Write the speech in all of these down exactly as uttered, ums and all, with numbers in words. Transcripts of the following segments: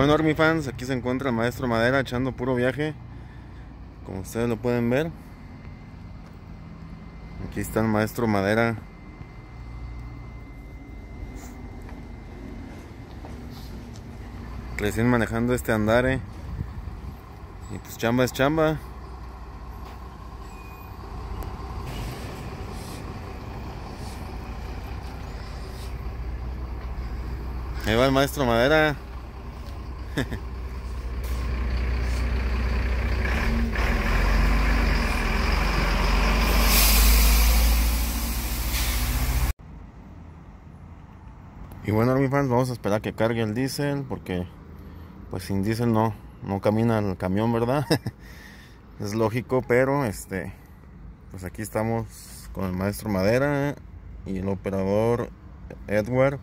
Bueno, Army fans, aquí se encuentra el maestro Madera echando puro viaje, como ustedes lo pueden ver. Aquí está el maestro Madera. Recién manejando este Andare. Y pues chamba es chamba. Ahí va el maestro Madera. Y bueno, Army fans, vamos a esperar que cargue el diésel, porque pues sin diésel no, no camina el camión, ¿verdad? Es lógico, pero este pues aquí estamos con el maestro Madera y el operador Edward.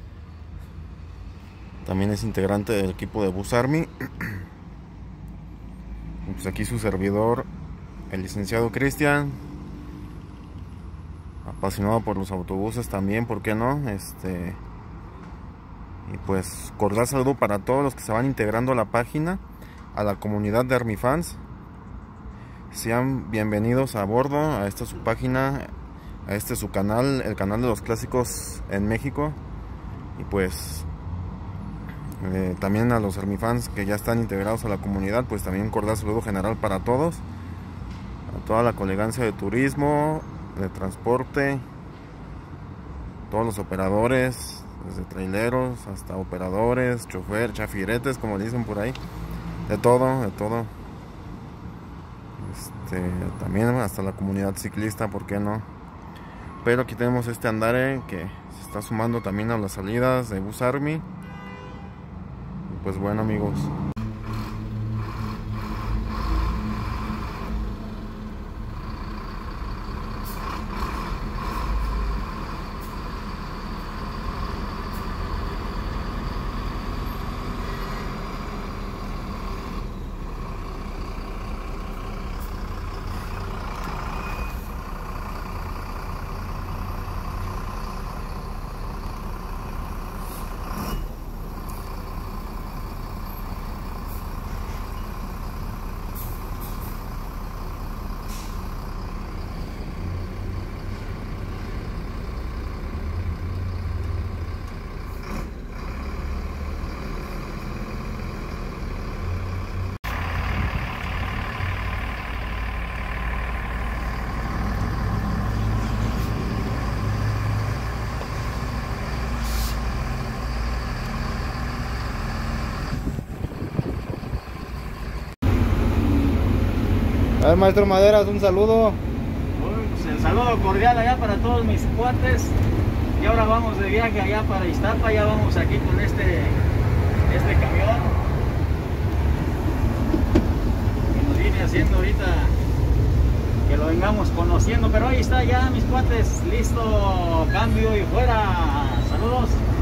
También es integrante del equipo de Bus Army. Y pues aquí su servidor, el licenciado Cristian, apasionado por los autobuses también, ¿por qué no? Este y pues cordial saludo para todos los que se van integrando a la página, a la comunidad de Army fans. Sean bienvenidos a bordo, a esta su página, a este su canal, el canal de los clásicos en México. Y pues eh, también a los Army fans que ya están integrados a la comunidad, pues también un cordial saludo general para todos, a toda la colegancia de turismo, de transporte, todos los operadores, desde traileros hasta operadores, chofer, chafiretes, como dicen por ahí, de todo, de todo. Este, también hasta la comunidad ciclista, ¿por qué no? Pero aquí tenemos este Andare que se está sumando también a las salidas de Bus Army. Y pues bueno, amigos, a ver, maestro Maderas, un saludo. Pues el saludo cordial allá para todos mis cuates. Y ahora vamos de viaje allá para Iztapa. Ya vamos aquí con este, este camión que nos viene haciendo ahorita que lo vengamos conociendo. Pero ahí está ya mis cuates, listo, cambio y fuera. Saludos.